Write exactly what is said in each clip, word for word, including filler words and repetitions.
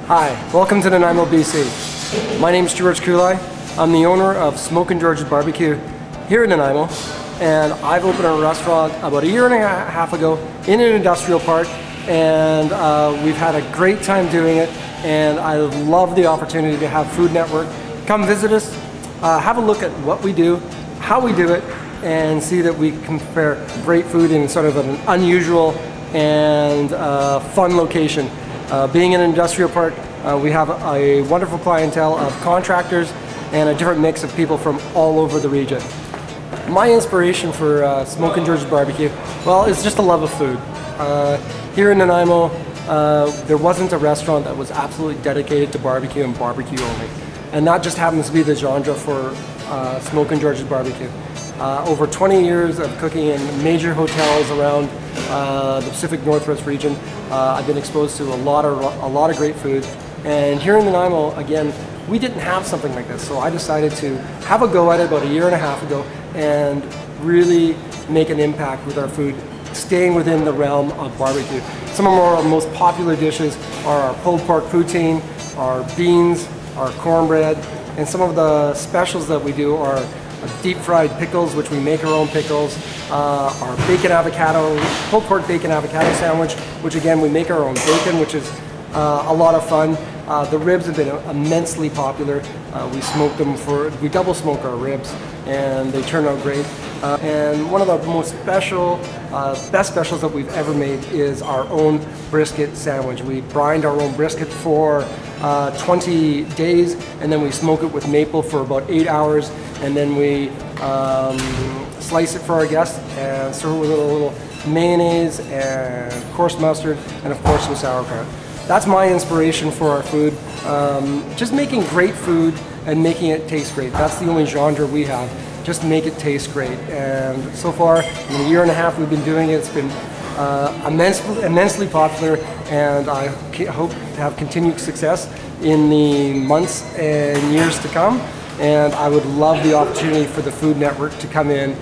Hi, welcome to Nanaimo, B C. My name is George Kulai. I'm the owner of Smokin' George's Barbecue here in Nanaimo, and I've opened a restaurant about a year and a half ago in an industrial park, and uh, we've had a great time doing it, and I love the opportunity to have Food Network come visit us, uh, have a look at what we do, how we do it, and see that we can prepare great food in sort of an unusual and uh, fun location. Uh, being in an industrial park, uh, we have a wonderful clientele of contractors and a different mix of people from all over the region. My inspiration for uh, Smokin' George's Barbecue, well, it's just a love of food. Uh, here in Nanaimo, uh, there wasn't a restaurant that was absolutely dedicated to barbecue and barbecue only. And that just happens to be the genre for uh, Smokin' George's Barbecue. Uh, over twenty years of cooking in major hotels around uh, the Pacific Northwest region, uh, I've been exposed to a lot of a lot of great food. And here in Nanaimo, again, we didn't have something like this, so I decided to have a go at it about a year and a half ago and really make an impact with our food, staying within the realm of barbecue. Some of our most popular dishes are our pulled pork poutine, our beans, our cornbread, and some of the specials that we do are deep fried pickles, which we make our own pickles, uh, our bacon avocado, pulled pork bacon avocado sandwich, which again we make our own bacon, which is uh, a lot of fun. Uh, the ribs have been immensely popular. Uh, we smoke them for, we double smoke our ribs, and they turn out great. Uh, and one of the most special, uh, best specials that we've ever made is our own brisket sandwich. We brined our own brisket for uh, twenty days, and then we smoke it with maple for about eight hours, and then we um, slice it for our guests and serve it with a little mayonnaise and coarse mustard, and of course some sauerkraut. That's my inspiration for our food. Um, just making great food and making it taste great. That's the only genre we have. Just make it taste great. And so far, in a year and a half we've been doing it, it's been uh, immensely, immensely popular, and I hope to have continued success in the months and years to come. And I would love the opportunity for the Food Network to come in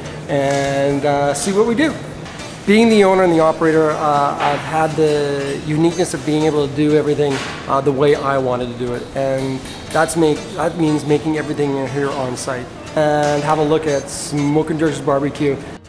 and uh, see what we do. Being the owner and the operator, uh, I've had the uniqueness of being able to do everything uh, the way I wanted to do it, and that's make, that means making everything here on site. And have a look at Smokin' George's Barbecue.